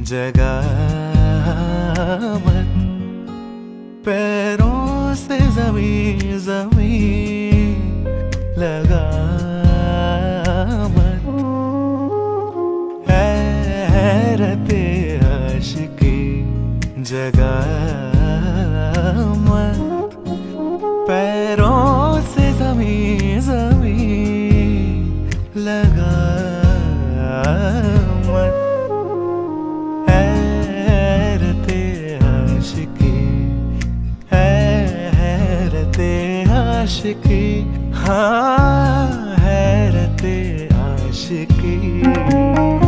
जगा मत, पैरों से जमीन जमीन लगा मत, हैरते आशिकी जगा मत, पैरों से जमीन जमीन लगा मत, हैरते आशिकी, हैरते आशिकी, हाँ हैरते आशिकी।